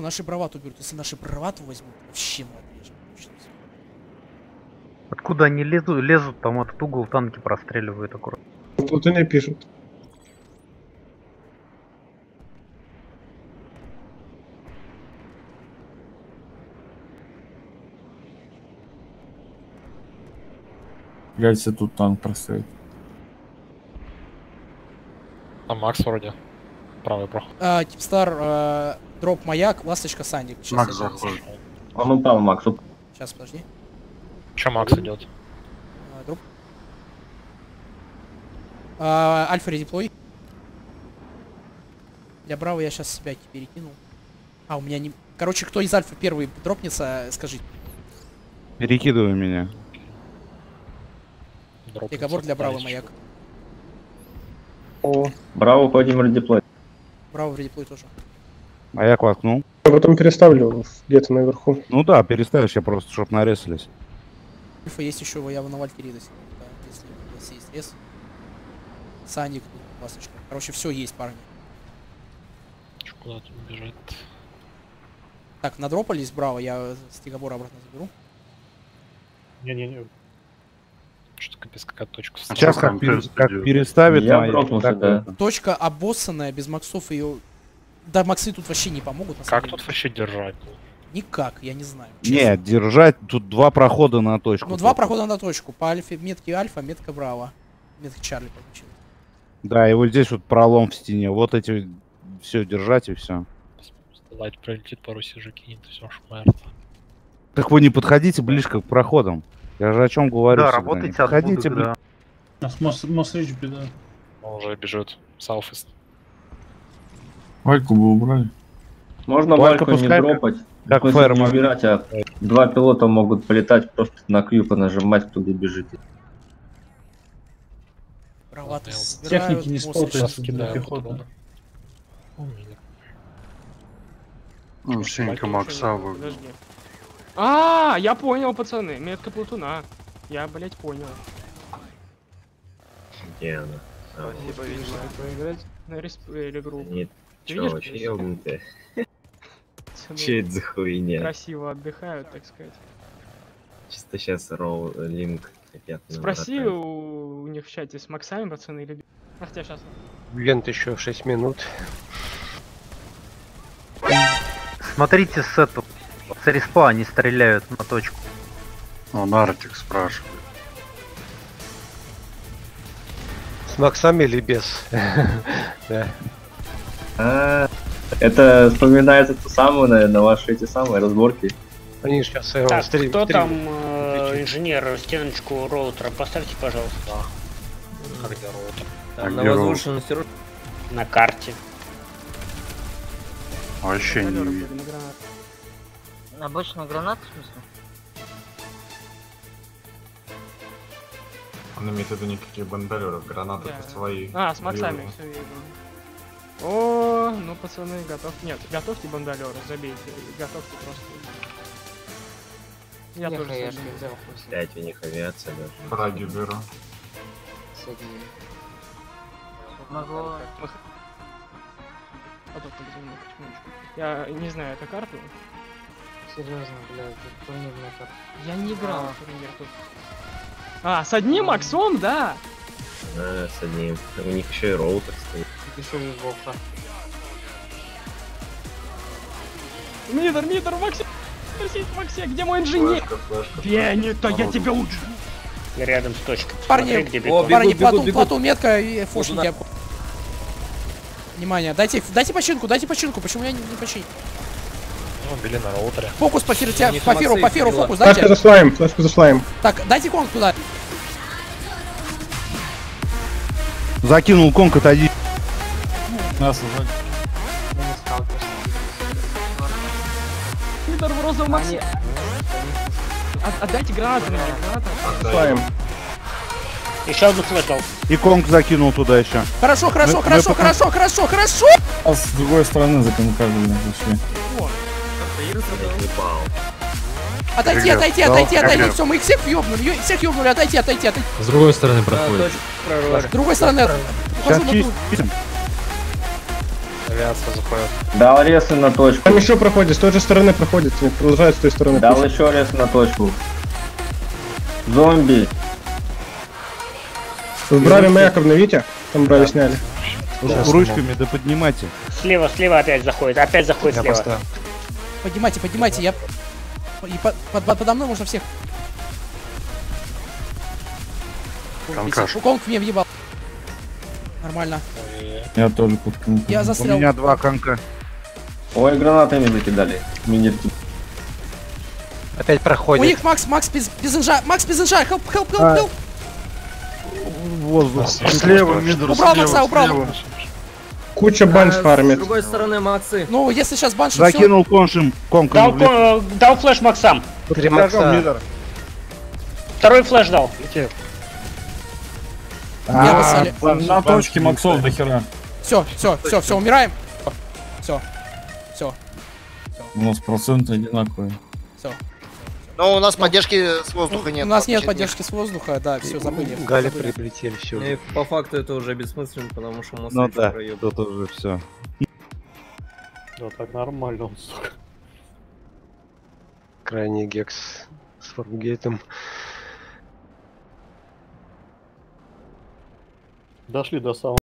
наши бравату берут. Если наши бравату возьмут, вообще мы отрежем. Откуда они лезут, там этот угол танки простреливают аккуратно. Тут и не пишут. Глядите, тут танк простоит. Там Макс вроде. Правый проход. Типстар, дроп маяк, ласточка, Сандик. Макс заходит. Он упал, Макс. Сейчас, подожди. Че Макс идет? Дроп. Альфа редеплой. Для Браво я сейчас себя перекинул. У меня не... Короче, кто из Альфа первый дропнется, скажите. Перекидывай меня. Договор для Браво маяк. О, Браво, ходим редеплой. Браво в редеплой тоже. Маяк воткнул. Я потом переставлю где-то наверху. Ну да, переставишь, я просто, чтоб нарезались. Альфа есть еще, я на Вальтеридосе. Да, если есть рез. Сандик, ласточка. Короче, все есть, парни. Че, куда тут бежит? Так, надропались, Браво, я с Тигабора обратно заберу. Не-не-не. Что-то капец, какая точка. Сейчас как переставит Я маяк, дропнулся, так да. это. Точка обоссанная, без максов ее... Да, максы тут вообще не помогут. На самом Как деле. тут вообще держать? Никак, я не знаю. Честно. Нет, держать, тут два прохода на точку. Ну, два прохода на точку. По альфе, метки Альфа, метка Браво. Метка Чарли получил. Да, и вот здесь вот пролом в стене. Вот эти все держать и все. Лайт пролетит, пару сижу кинет, и все, шмарт. Так вы не подходите ближе к проходам. Я же о чем говорю. Да, всегда. работайте Не подходите оттуда, ближе. да. Мосрич беда. Он уже бежит. Сауфист. Вальку бы убрали. Можно Валька Вальку не пускай дропать. как В смысле, фаер не могли. убирать, а два пилота могут полетать, просто на Q понажимать, кто где бежит. Браво Техники не спотают Сейчас для кидаю пехоты. Ну, Женька Макса Подожди. Я понял, пацаны. Метка Плутуна. Я, блять, понял. Где она? Спасибо, видимо. Поиграть на респейле группу. Нет, Ты чё, видишь, вообще плюс? ёбнутая? Пацаны Че это за хуйня? красиво отдыхают, так сказать. Чисто сейчас роу линк хотят. Спроси у них в чате с Максами, пацаны, или... Хотя сейчас. Лент еще 6 минут. Смотрите с этого. С респа они стреляют на точку. Он Артик спрашивает. С Максами или без? Да. Это вспоминается ту самую, наверное, ваши эти самые разборки. Они сейчас Так, стрим. кто там инженер стеночку роутера? Поставьте, пожалуйста. На возвышенности На карте. вообще не видно. Обычная граната, в смысле? Он имеет в виду никаких бандалеров, гранаты свои. С Максами, все видно. О, ну пацаны, готов. Нет, готовьте бандалеры, забейте. Готовьте просто. Я тоже взял. 5 у них авиация даже. Праги беру. Могу... Я не знаю, это карта? Серьезно, блядь, это турнирная карта. Я не играл в турнир тут. С одним Максом, да? С одним. У них еще и роутер стоит. Еще и Волка. Мидер, Максим, где мой инженер? Венито, я тебя учу. Рядом с точкой. Парни, Смотри, где бетон. парни, Платун, метка и фошники. Внимание, дайте починку, почему я не починю? Ну, били на роутере. Фокус по феру, фокус, дайте. Флешку зашлаем. Так, дайте конг туда. Закинул конг, отойди. Нас уже. Мидер в розовом Максе. Отдайте гранаты на меня, Зашлаем. Еще одну флеш дал. И конг закинул туда еще. Хорошо. А с другой стороны законкабельно зашли. Отойти, все, мы их всех ёбнули, отойти. С другой стороны проходит. С другой стороны. Сейчас чистим. Авиация заходит. Дал ресы на точку. Там еще проходит, с той же стороны проходит, продолжает с той стороны. Дал еще ресы на точку. Зомби. В Браве маяк обновите? Там Браве сняли. Ручками, да поднимайте. Слева опять заходит слева. Поднимайте, поднимайте, я... И подо мной можно всех... Конг мне въебал. Нормально. Я тоже под конком. Я У застрял. меня 2 конка. Ой, гранатами закидали. Минерки. Опять У проходит. них Макс без инжа. Макс без инжа. Help. Воздух. Слева, мидер, Убрал Макса, убрал. Куча банш фармит. стороны, Максы. Ну, если сейчас банши Закинул конком. Дал флеш Максам. 3 Макса. Второй флеш дал. Я посали. На точке Максов до хера. Все, умираем. Все. У нас проценты одинаковые. Но у нас поддержки с воздуха нет. У нас нет поддержки с воздуха, да, все, забыли. Гали прилетели, все. По факту это уже бессмысленно, потому что мы Ну да, тут уже все. Да, так нормально он, сука. Крайний гекс с фармгейтом. Дошли до самого